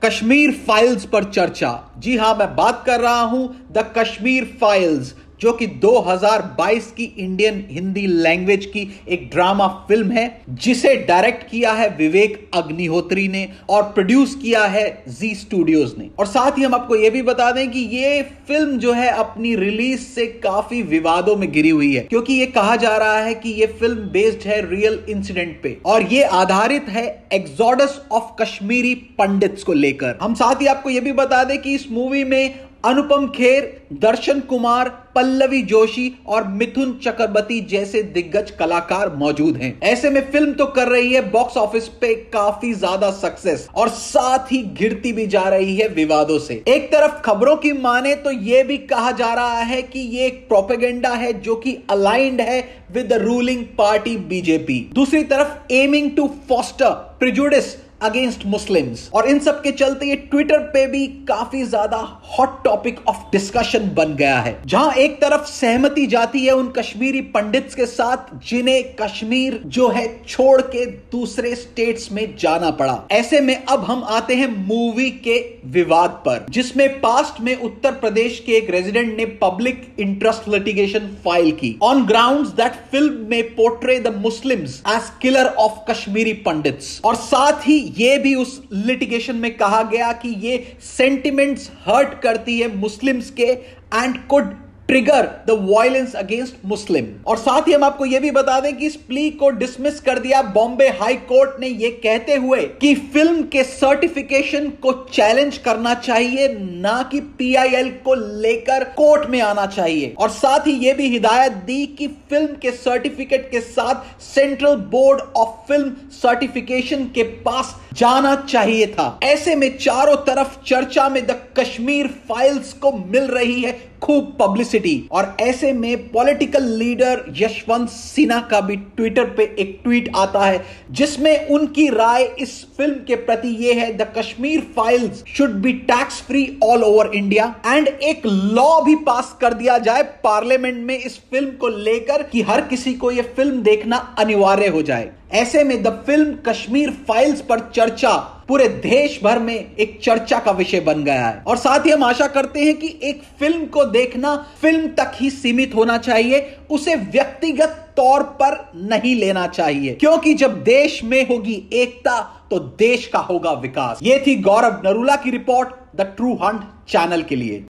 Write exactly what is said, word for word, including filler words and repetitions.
Kashmir files पर चर्चा। जी हां, मैं बात कर रहा हूं द कश्मीर फाइल्स, जो कि दो हज़ार बाईस की इंडियन हिंदी लैंग्वेज की एक ड्रामा फिल्म है, जिसे डायरेक्ट किया है विवेक अग्निहोत्री ने और प्रोड्यूस किया है जी स्टूडियोज ने। और साथ ही हम आपको यह भी बता दें कि यह फिल्म जो है अपनी रिलीज से काफी विवादों में घिरी हुई है, क्योंकि यह कहा जा रहा है कि यह फिल्म बेस्ड है रियल इंसिडेंट पे और यह आधारित है एक्सोडस ऑफ कश्मीरी पंडित्स को लेकर। हम साथ ही आपको यह भी बता दें कि इस मूवी में अनुपम खेर, दर्शन कुमार, पल्लवी जोशी और मिथुन चक्रवर्ती जैसे दिग्गज कलाकार मौजूद हैं। ऐसे में फिल्म तो कर रही है बॉक्स ऑफिस पे काफी ज्यादा सक्सेस और साथ ही गिरती भी जा रही है विवादों से। एक तरफ खबरों की माने तो यह भी कहा जा रहा है कि यह एक प्रोपेगेंडा है जो कि अलाइंड है with the ruling party BJP. दूसरी तरफ aiming to foster prejudice against Muslims, और इन सब के चलते ये ट्विटर पे भी काफी ज्यादा हॉट टॉपिक ऑफ डिस्कशन बन गया है, जहां एक तरफ सहमति जाती है उन कश्मीरी पंडित्स के साथ जिन्हें कश्मीर जो है छोड़ के दूसरे स्टेट्स में जाना पड़ा। ऐसे में अब हम आते हैं मूवी के विवाद पर, जिसमें पास्ट में उत्तर प्रदेश के एक रेजिडेंट ने पब्लिक इंटरेस्ट लिटिगेशन फाइल की ऑन ग्राउंड्स दैट फिल्म में portray the Muslims as killer of Kashmiri Pandits. और साथ ही यह भी उस लिटिगेशन में कहा गया कि यह सेंटिमेंट्स हर्ट करती है मुस्लिम्स के and could trigger the violence against Muslim. और साथ ही हम आपको यह भी बता दें कि इस प्ली को डिसमिस कर दिया बॉम्बे हाई कोर्ट ने, यह कहते हुए कि फिल्म के सर्टिफिकेशन को चैलेंज करना चाहिए, ना कि पीआईएल को लेकर कोर्ट में आना चाहिए। और साथ ही यह भी हिदायत दी कि फिल्म के सर्टिफिकेट के साथ Central Board of Film Certification के पास जाना चाहिए था। ऐसे में चारों तरफ चर्चा में द कश्मीर फाइल्स को मिल रही है खूब पब्लिसिटी, और ऐसे में पॉलिटिकल लीडर यशवंत सिन्हा का भी ट्विटर पे एक ट्वीट आता है जिसमें उनकी राय इस फिल्म के प्रति यह है the Kashmir Files should be tax free all over India, and एक लॉ भी पास कर दिया जाए पार्लियामेंट में इस फिल्म को लेकर कि हर किसी को यह फिल्म देखना अनिवार्य हो जाए। ऐसे में द फिल्म कश्मीर फाइल्स पर चर्चा पूरे देश भर में एक चर्चा का विषय बन गया है। और साथ ही हम आशा करते हैं कि एक फिल्म को देखना फिल्म तक ही सीमित होना चाहिए, उसे व्यक्तिगत तौर पर नहीं लेना चाहिए, क्योंकि जब देश में होगी एकता तो देश का होगा विकास। यह थी गौरव नरूला की report the True Hunt channel के लिए।